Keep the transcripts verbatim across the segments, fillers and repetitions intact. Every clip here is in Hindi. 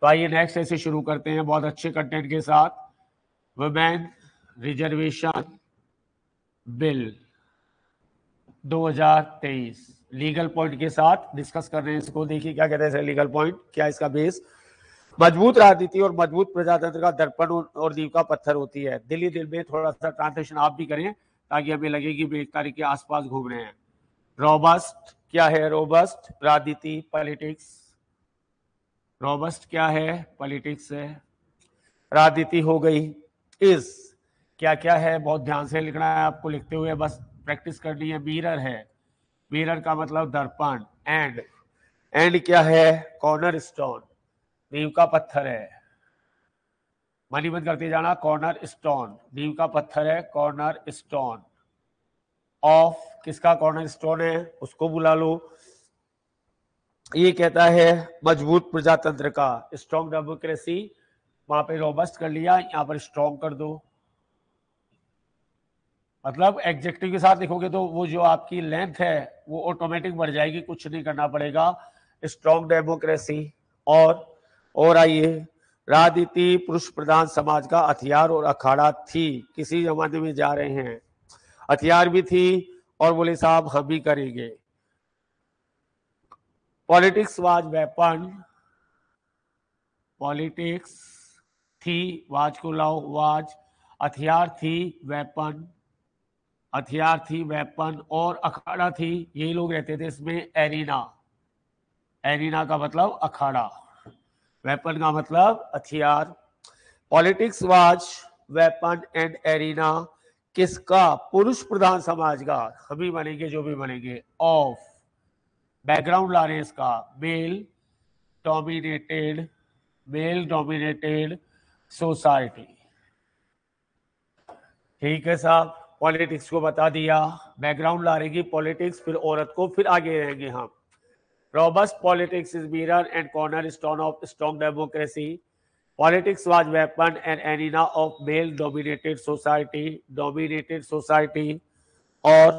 तो आइए नेक्स्ट ऐसे शुरू करते हैं बहुत अच्छे कंटेंट के साथ। वुमेन रिजर्वेशन बिल दो हज़ार तेईस लीगल पॉइंट के साथ डिस्कस कर रहे हैं इसको। देखिए क्या कहते हैं लीगल पॉइंट, क्या इसका बेस। मजबूत राजनीति और मजबूत प्रजातंत्र का दर्पण और नींव का पत्थर होती है। दिल्ली दिल में थोड़ा सा ट्रांसलेशन आप भी करें ताकि हमें लगे कि एक तारीख के आसपास घूम रहे हैं। रोबस्ट क्या है? रोबस्ट राजनीति, पॉलिटिक्स। रोबस्ट क्या है? पॉलिटिक्स है। राजनीति हो गई। इज क्या क्या है? बहुत ध्यान से लिखना है आपको, लिखते हुए बस प्रैक्टिस करनी है। मिरर है, मिरर का मतलब दर्पण। एंड एंड क्या है? कॉर्नर स्टोन, नींव का पत्थर है। मनी बंद करते जाना। कॉर्नर स्टोन नींव का पत्थर है, कॉर्नर स्टोन ऑफ किसका कॉर्नर स्टोन है उसको बुला लो। ये कहता है मजबूत प्रजातंत्र का, स्ट्रॉन्ग डेमोक्रेसी। वहां पे रोबस्ट कर लिया, यहां पर स्ट्रॉन्ग कर दो। मतलब एडजेक्टिव के साथ लिखोगे तो वो जो आपकी लेंथ है वो ऑटोमेटिक बढ़ जाएगी, कुछ नहीं करना पड़ेगा। Strong democracy. और और आइए, राजनीति पुरुष प्रधान समाज का हथियार और अखाड़ा थी। किसी जमाने में जा रहे हैं, हथियार भी थी और बोले साहब हम भी करेंगे। पॉलिटिक्स वाज वेपन, पॉलिटिक्स थी, वाज को लाओ, वाज हथियार थी, वेपन हथियार थी, वेपन और अखाड़ा थी। यही लोग रहते थे इसमें। एरिना, एरिना का मतलब अखाड़ा, वेपन का मतलब हथियार। Politics was weapon and arena किसका? पुरुष प्रधान समाज का। हम भी बनेंगे जो भी बनेंगे। ऑफ बैकग्राउंड ला रहे हैं इसका। Male dominated, male dominated society. ठीक है साहब, पॉलिटिक्स को बता दिया, बैकग्राउंड ला रहेगी पॉलिटिक्स, फिर औरत को, फिर आगे रहेंगे हम। Robust politics is mirror and cornerstone of strong democracy. Politics was weapon and arena of male-dominated society, dominated society. और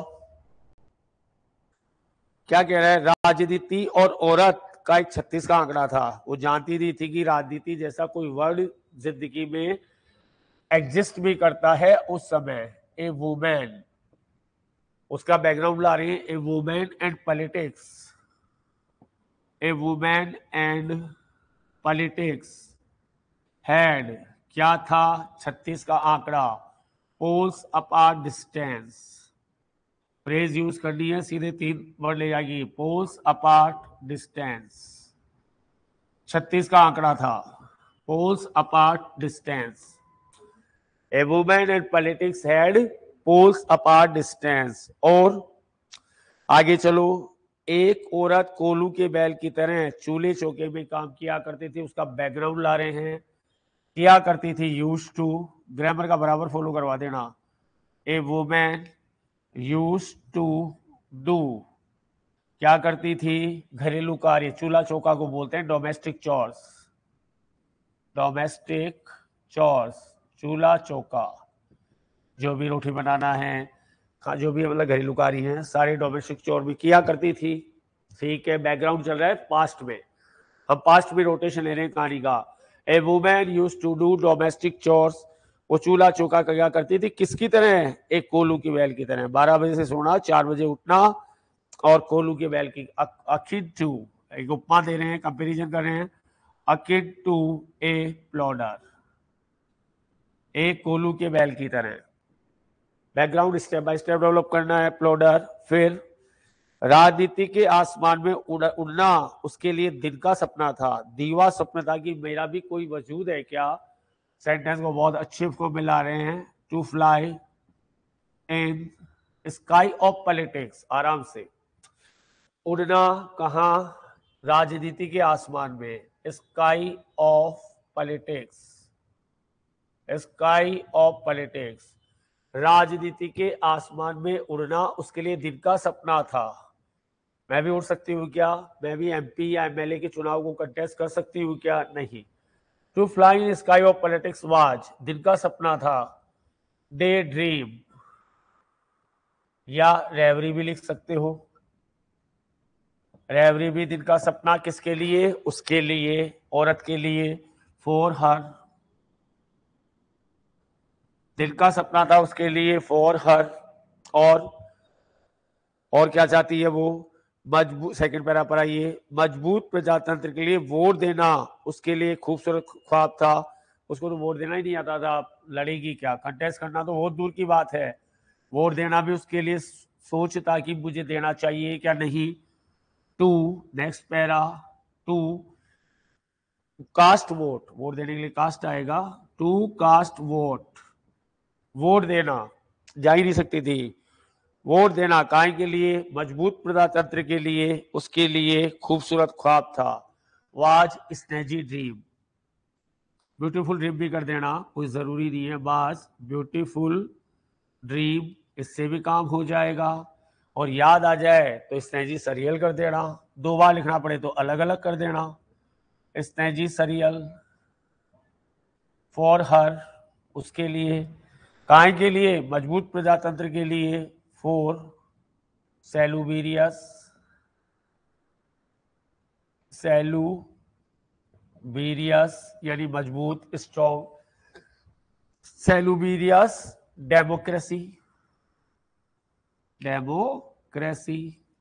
क्या कह रहा है? राजनीति और औरत का एक छत्तीस का आंकड़ा था। वो जानती नहीं थी कि राजनीति जैसा कोई वर्ड जिंदगी में एग्जिस्ट भी करता है उस समय। ए वुमेन, उसका बैकग्राउंड ला रही है। A women and politics, a women and politics had क्या था? छत्तीस का आंकड़ा। Poles apart distance, phrase use करनी है, सीधे तीन वर्ड ले जाएगी। पोल्स अपार्ट डिस्टेंस, छत्तीस का आंकड़ा था। Poles apart distance, a women and politics had poles apart distance. और आगे चलो, एक औरत कोलू के बैल की तरह चूल्हे चौके में काम किया करती थी। उसका बैकग्राउंड ला रहे हैं। किया करती थी, यूज टू, ग्रामर का बराबर फॉलो करवा देना। A women use to do, क्या करती थी? घरेलू कार्य, चूल्हा चौका को बोलते हैं डोमेस्टिक चॉर्स, डोमेस्टिक चॉर्स, चूल्हा चौका, जो भी रोटी बनाना है, जो भी मतलब घरेलू कार्य हैं, सारे डोमेस्टिक चोर भी किया करती थी। ठीक है, बैकग्राउंड चल रहा है पास्ट में, हम पास्ट में रोटेशन ले रहे हैं कहानी का। A women used to do domestic chores, वो चूल्हा चौका क्या करती थी? किसकी तरह? एक कोलू की बैल की तरह। बारह बजे से सोना, चार बजे उठना, और कोलू के बैल की। अकिन टू, एक उपमा दे रहे हैं, कंपेरिजन कर रहे हैं। अकिन टू ए प्लॉडर, एक कोलू के बैल की तरह। Background step by step develop करना है। प्लॉडर। फिर राजनीति के आसमान में उड़ना उसके लिए दिन का सपना था, दीवा सपना था कि मेरा भी कोई वजूद है क्या। सेंटेंस को बहुत अच्छे फॉर्म में ला रहे हैं। To fly in sky of politics, आराम से उड़ना कहां? राजनीति के आसमान में। Sky of politics, sky of politics, राजनीति के आसमान में उड़ना उसके लिए दिन का सपना था। मैं भी उड़ सकती हूँ क्या? मैं भी एमपी या एमएलए के चुनाव को कंटेस्ट कर सकती हूँ क्या? नहीं। To fly in sky of politics was, दिन का सपना था। डे ड्रीम या रेवरी भी लिख सकते हो। रेवरी भी दिन का सपना, किसके लिए? उसके लिए औरत के लिए, फॉर हर। दिल का सपना था उसके लिए, फॉर हर। और और क्या चाहती है वो, मजबूत, सेकंड पैरा पर आइए, मजबूत प्रजातंत्र के लिए वोट देना उसके लिए खूबसूरत ख्वाब था। उसको तो वोट देना ही नहीं आता था, लड़ेगी क्या, कंटेस्ट करना तो बहुत दूर की बात है, वोट देना भी उसके लिए सोचता कि मुझे देना चाहिए क्या नहीं। To, next para, to cast vote, vote देने के लिए कास्ट आएगा, टू कास्ट वोट, वोट देना, जा ही नहीं सकती थी। वोट देना काय के लिए, मजबूत प्रजातंत्र के लिए, उसके लिए खूबसूरत ख्वाब था, was snazzy dream. Beautiful dream भी कर देना, कोई जरूरी नहीं है, बस ब्यूटीफुल ड्रीम, इससे भी काम हो जाएगा। और याद आ जाए तो स्नेजी सरियल कर देना, दो बार लिखना पड़े तो अलग अलग कर देना। स्नेजी सरियल, फॉर हर उसके लिए, काय के लिए, मजबूत प्रजातंत्र के लिए, फॉर सेलुबेरियस, सेलुबेरियस यानी मजबूत, strong, salubrious democracy, democracy.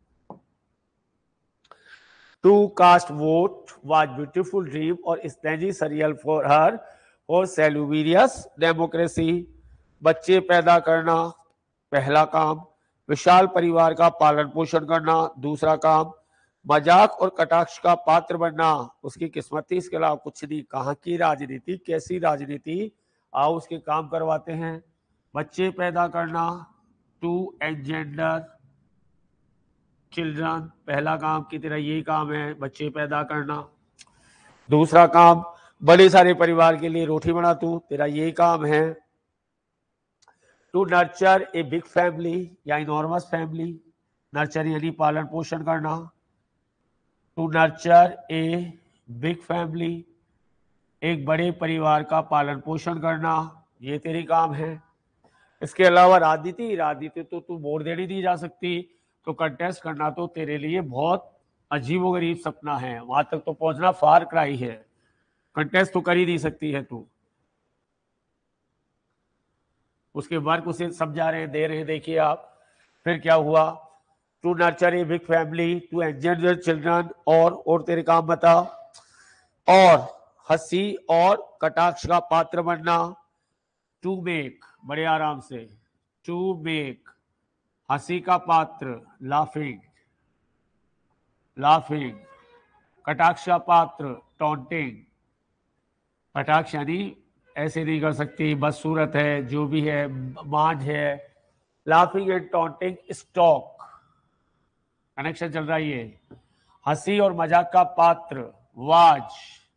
To cast vote was beautiful dream और स्नेजी सरियल फॉर हर और सेलुबेरियस डेमोक्रेसी। बच्चे पैदा करना पहला काम, विशाल परिवार का पालन पोषण करना दूसरा काम, मजाक और कटाक्ष का पात्र बनना उसकी किस्मत थी, इसके अलावा कुछ नहीं। कहाँ की राजनीति, कैसी राजनीति, आओ उसके काम करवाते हैं। बच्चे पैदा करना, टू एंजेंडर चिल्ड्रन, पहला काम की तरह यही काम है, बच्चे पैदा करना। दूसरा काम, बड़े सारे परिवार के लिए रोटी बना तू, तेरा यही काम है। To nurture a big family या इनॉर्मस फैमिली, नर्चर यानी पालन पोषण करना, to nurture a big family, एक बड़े परिवार का पालन पोषण करना, ये तेरी काम है। इसके अलावा राजनीति, राजनीति तो तू वोट देने नहीं जा सकती, तो कंटेस्ट करना तो तेरे लिए बहुत अजीबोगरीब सपना है, वहां तक तो पहुंचना फार क्राई है, कंटेस्ट तो कर ही नहीं सकती है तू। उसके वर्क उसे समझा रहे दे रहे, देखिए आप। फिर क्या हुआ, to nurture a big family, to anger children, और और तेरे काम बता, और हंसी और कटाक्ष का पात्र बनना, टू मेक, बड़े आराम से, टू मेक हंसी का पात्र, लाफिंग, लाफिंग, कटाक्ष का पात्र, टॉन्टिंग, कटाक्ष यानी ऐसे नहीं कर सकती, बदसूरत है, जो भी है, मांझ है, laughing and taunting stock, connection चल रहा है ये। हंसी और मजाक का पात्र, वाज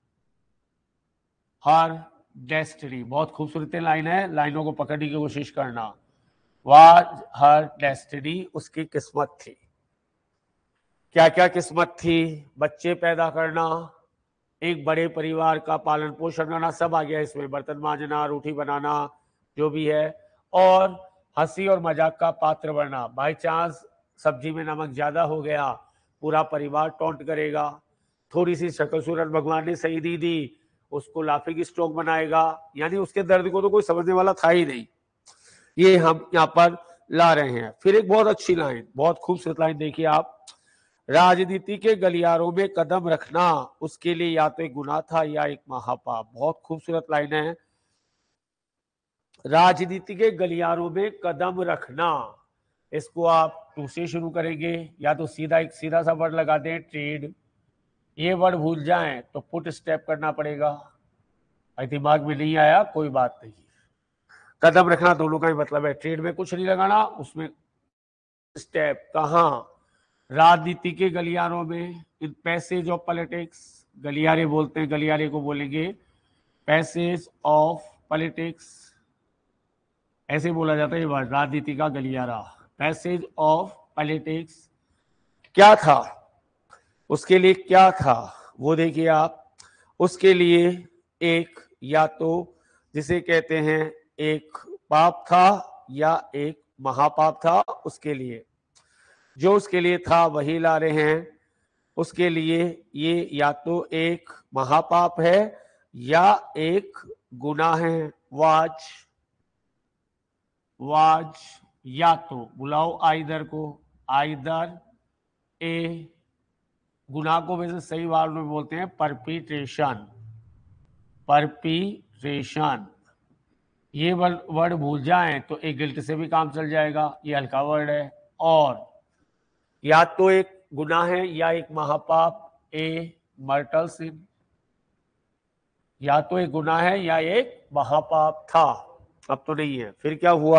हर डेस्टिनी, बहुत खूबसूरत लाइन है, लाइनों को पकड़ने की कोशिश करना। वाज हर डेस्टिनी, उसकी किस्मत थी। क्या क्या किस्मत थी, बच्चे पैदा करना, एक बड़े परिवार का पालन पोषण करना, सब आ गया इसमें, बर्तन मांजना, रोटी बनाना, जो भी है, और हंसी और मजाक का पात्र बनना, बाई चांस सब्जी में नमक ज्यादा हो गया, पूरा परिवार टॉन्ट करेगा, थोड़ी सी शक्ल सूरत भगवान ने सही दी दी, उसको लाफिंग स्टॉक बनाएगा, यानी उसके दर्द को तो कोई समझने वाला था ही नहीं, ये हम यहाँ पर ला रहे हैं। फिर एक बहुत अच्छी लाइन, बहुत खूबसूरत लाइन देखिए आप, राजनीति के गलियारों में कदम रखना उसके लिए या तो एक गुनाह था या एक महापाप, बहुत खूबसूरत लाइन है। राजनीति के गलियारों में कदम रखना, इसको आप टू से शुरू करेंगे, या तो सीधा एक सीधा सा वर्ड लगा दें, ट्रेड, ये वर्ड भूल जाएं तो पुट स्टेप करना पड़ेगा, दिमाग में नहीं आया कोई बात नहीं, कदम रखना दोनों का ही मतलब है, ट्रेड में कुछ नहीं लगाना, उसमें स्टेप, कहां, राजनीति के गलियारों में, इन पैसेज ऑफ पॉलिटिक्स, गलियारे बोलते हैं, गलियारे को बोलेंगे पैसेज ऑफ पॉलिटिक्स, ऐसे बोला जाता है ये वर्ड, राजनीति का गलियारा, पैसेज ऑफ पॉलिटिक्स। क्या था उसके लिए, क्या था वो देखिए आप, उसके लिए एक, या तो जिसे कहते हैं एक पाप था या एक महापाप था, उसके लिए जो उसके लिए था वही ला रहे हैं। उसके लिए ये या तो एक महापाप है या एक गुनाह है। वाज वाज या तो बुलाओ आइदर को, आइदर ए, गुनाह को वैसे सही वाल में बोलते हैं परपीट्रेशन, परपीट्रेशन। ये वर्ड भूल जाएं तो एक गिल्ट से भी काम चल जाएगा, ये हल्का वर्ड है। और या तो एक गुनाह है या एक महापाप, ए मर्टल सिन, या तो एक गुनाह है या एक महापाप था, अब तो नहीं है। फिर क्या हुआ,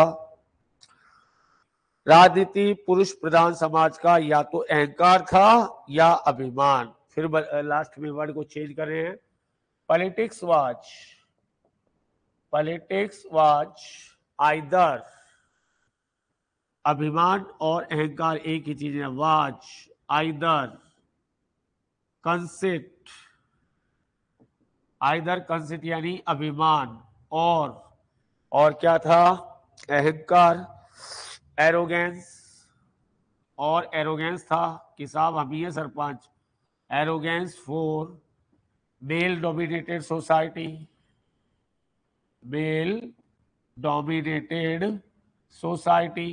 राजनीति पुरुष प्रधान समाज का या तो अहंकार था या अभिमान। फिर लास्ट में वर्ड को चेंज कर रहे हैं, politics was, politics was either, अभिमान और अहंकार एक ही चीज है, was either conceit, either conceit यानी अभिमान, और और क्या था, अहंकार, एरोगेंस, और एरोगेंस था कि साहब हम ही है सरपंच, arrogance for male dominated society, male dominated society.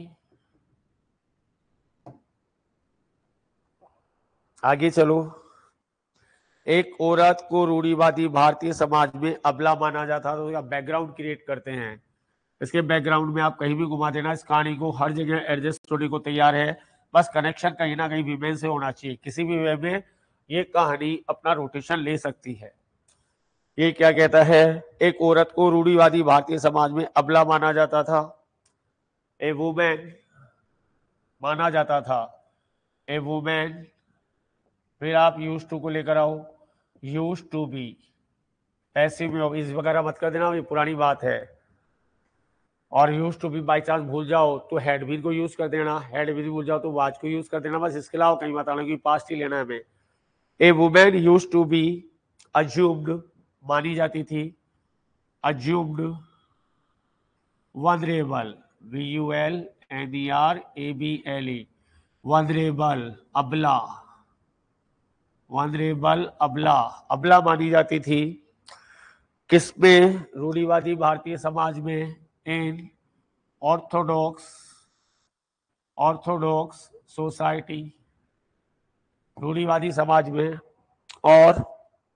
आगे चलो, एक औरत को रूढ़िवादी भारतीय समाज में अबला माना जाता था, तो इसका बैकग्राउंड क्रिएट करते हैं। इसके बैकग्राउंड में आप कहीं भी घुमा देना, इस कहानी को हर जगह एडजस्ट होने को तैयार है, बस कनेक्शन कहीं ना कहीं विमेन से होना चाहिए। किसी भी वे में ये कहानी अपना रोटेशन ले सकती है। ये क्या कहता है, एक औरत को रूढ़िवादी भारतीय समाज में अबला माना जाता था, ए वुमेन माना जाता था, ए वुमेन। फिर आप यूज टू को लेकर आओ, यूज टू बी, पैसिव में इस वगैरह मत कर देना, ये पुरानी बात है। और use to be by chance भूल जाओ तो हैड बीन को यूज कर देना, हैड बीन भूल जाओ तो वाज को यूज कर देना, बस इसके अलावा कहीं बताना, क्योंकि पास्ट ही लेना है हमें। A women use to be assumed, मानी जाती थी, assumed, vulnerable, V U L N E R A B L E, vulnerable, अबला, वनरेबल अबला, अबला मानी जाती थी किसमें, रूढ़िवादी भारतीय समाज में, इन ऑर्थोडॉक्स, ऑर्थोडॉक्स सोसाइटी, रूढ़िवादी समाज में। और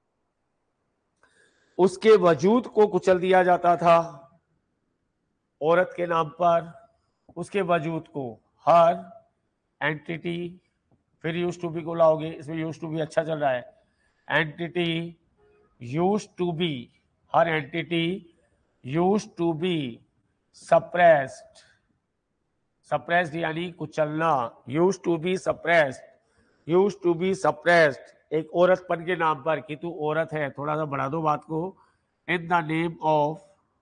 उसके वजूद को कुचल दिया जाता था औरत के नाम पर, उसके वजूद को, हर एंटिटी, फिर यूज टू बी को लाओगे, इसमें यूज टू बी अच्छा चल रहा है, एंटिटी यूज टू बी, हर entity use to be suppressed, suppressed यानी कुचलना, use to be suppressed, use to be suppressed, एक औरतपन के नाम पर कि तू औरत है, थोड़ा सा बढ़ा दो बात को, in the name of,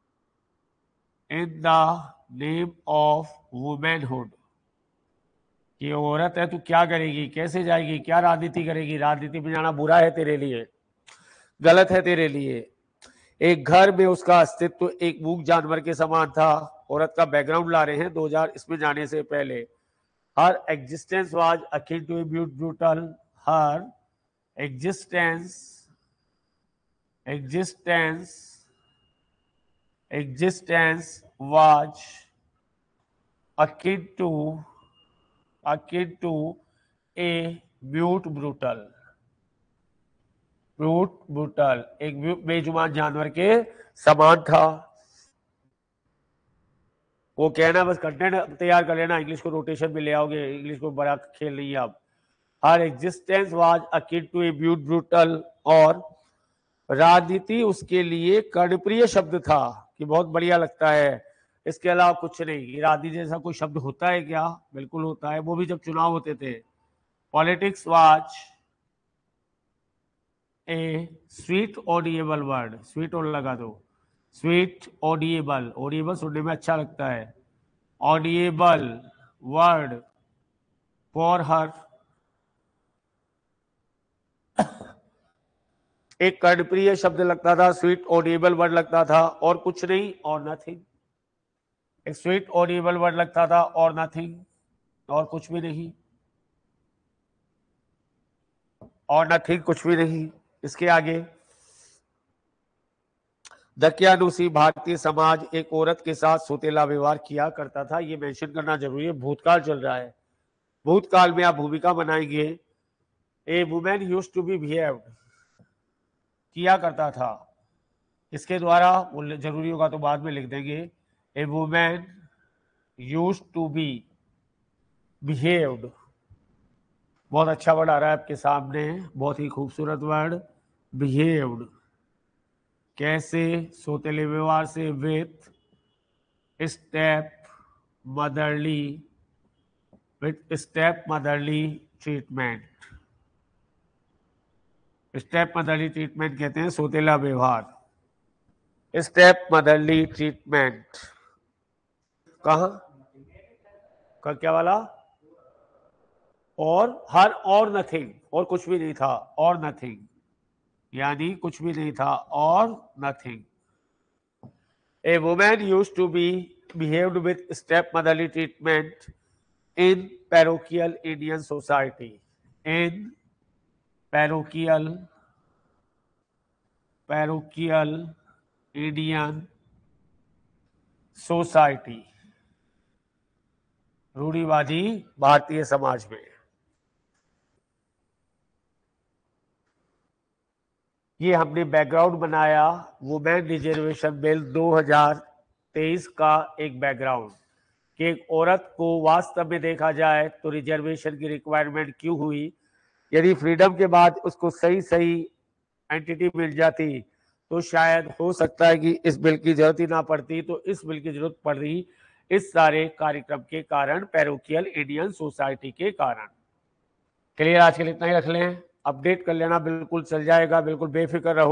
in the name of womanhood, कि औरत है तू क्या करेगी, कैसे जाएगी, क्या राजनीति करेगी, राजनीति में जाना बुरा है तेरे लिए, गलत है तेरे लिए। एक घर में उसका अस्तित्व एक मूक जानवर के समान था। औरत का बैकग्राउंड ला रहे हैं दो हज़ार इसमें जाने से पहले। हर existence was akin to a brutal, हर existence, existence, existence was akin to, akin to a mute brutal, brute brutal, एक बेजुबान जानवर के समान था। वो कहना बस कंटेंट तैयार कर लेना, इंग्लिश को रोटेशन में ले आओगे, इंग्लिश को बड़ा खेल नहीं है अब। हर existence was akin to a brute brutal, और राजनीति उसके लिए कर्णप्रिय शब्द था कि बहुत बढ़िया लगता है, इसके अलावा कुछ नहीं। राजनीति जैसा कोई शब्द होता है क्या, बिल्कुल होता है, वो भी जब चुनाव होते थे। Politics was a sweet audible word, sweet और लगा दो, स्वीट ऑडिएबल, ऑडिएबल सुनने में अच्छा लगता है, ऑडिएबल वर्ड फॉर हर, एक कर्णप्रिय शब्द लगता था, स्वीट ऑडिएबल वर्ड लगता था, और कुछ नहीं, और नथिंग। एक स्वीट ऑडिएबल वर्ड लगता था और नथिंग, और कुछ भी नहीं। और नथिंग कुछ भी नहीं। इसके आगे, दकियानुसी भारतीय समाज एक औरत के साथ सौतेला व्यवहार किया करता था। ये मेंशन करना जरूरी है, भूतकाल चल रहा है। भूतकाल में आप भूमिका बनाएंगे, a women used to be behaved, किया करता था। इसके द्वारा वो जरूरी होगा तो बाद में लिख देंगे, a women used to be behaved. बहुत अच्छा वर्ड आ रहा है आपके सामने, बहुत ही खूबसूरत वर्ड, बिहेव्ड। कैसे? सौतेले व्यवहार से, with step motherly, with step motherly treatment. Step motherly treatment कहते हैं सौतेला व्यवहार। स्टेप मदरली ट्रीटमेंट कहां का, क्या वाला? और हर, और नथिंग, और कुछ भी नहीं था, और नथिंग, यानी कुछ भी नहीं था, और nothing. A women used to be behaved with step motherly treatment in parochial Indian society. In parochial parochial Indian society, रूढ़िवादी भारतीय समाज में। ये हमने बैकग्राउंड बनाया वुमेन रिजर्वेशन बिल दो हज़ार तेईस का एक बैकग्राउंड, कि एक औरत को वास्तव में देखा जाए तो रिजर्वेशन की रिक्वायरमेंट क्यों हुई। यदि फ्रीडम के बाद उसको सही सही एंटिटी मिल जाती तो शायद हो सकता है कि इस बिल की जरूरत ही ना पड़ती। तो इस बिल की जरूरत पड़ रही इस सारे कार्यक्रम के कारण, पैरोकियल इंडियन सोसाइटी के कारण। क्लियर? आज के लिए इतना ही रख लें, अपडेट कर लेना, बिल्कुल चल जाएगा, बिल्कुल बेफिक्र रहो।